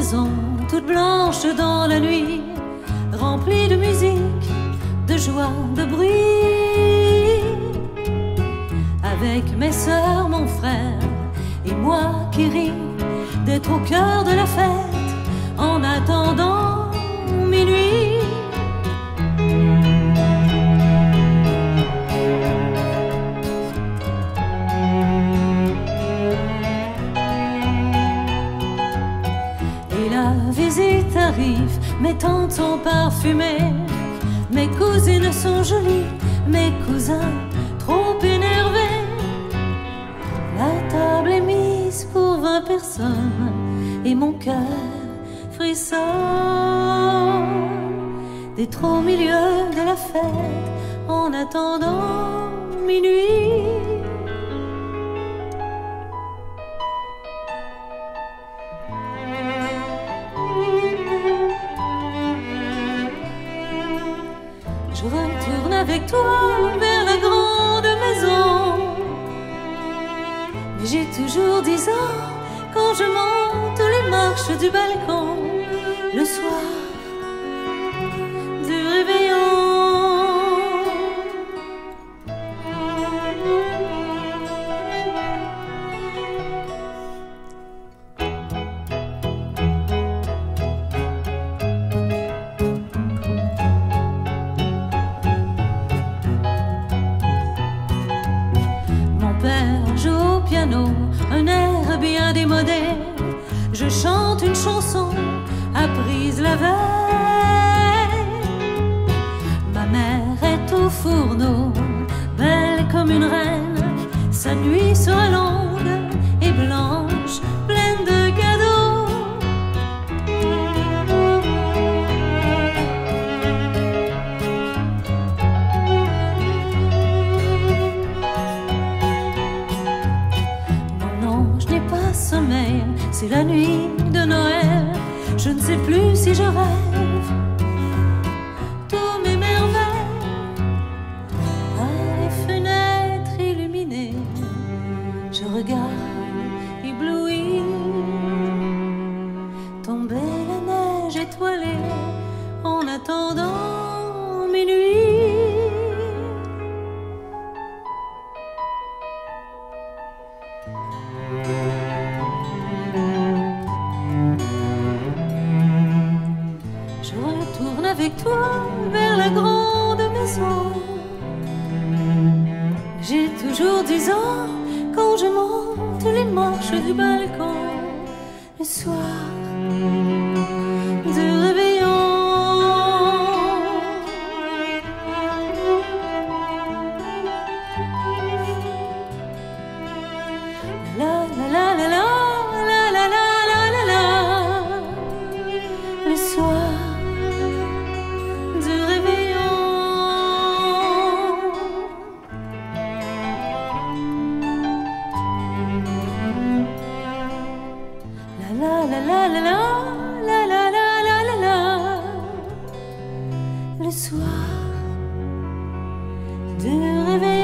maison, toute blanche dans la nuit, remplie de musique, de joie, de bruit. Avec mes sœurs, mon frère et moi qui ris d'être au cœur de la fête en attendant minuit. Et la visite arrive, mes tantes sont parfumées, mes cousines sont jolies, mes cousins trop énervés. La table est mise pour 20 personnes et mon cœur frissonne d'être au milieu de la fête en attendant minuit. Je retourne avec toi vers la grande maison, mais j'ai toujours 10 ans quand je monte les marches du balcon le soir du réveillon. Mon père joue au piano, un air bien démodé. Je chante une chanson apprise la veille. Ma mère est au fourneau, belle comme une reine. Sa nuit sera longue et blanche, pleine de cadeaux. Non, je n'ai pas sommeil, c'est la nuit de Noël. Je ne sais plus si je rêve tous mes merveilles à les fenêtres illuminées. Je regarde ébloui tomber la neige étoilée en attendant minuit. Je retourne avec toi vers la grande maison. J'ai toujours 10 ans quand je monte les marches du balcon le soir du réveillon. La la la la la la la la la la la. Le soir du réveillon. La la la la la la la la la la la la. Le soir du réveillon.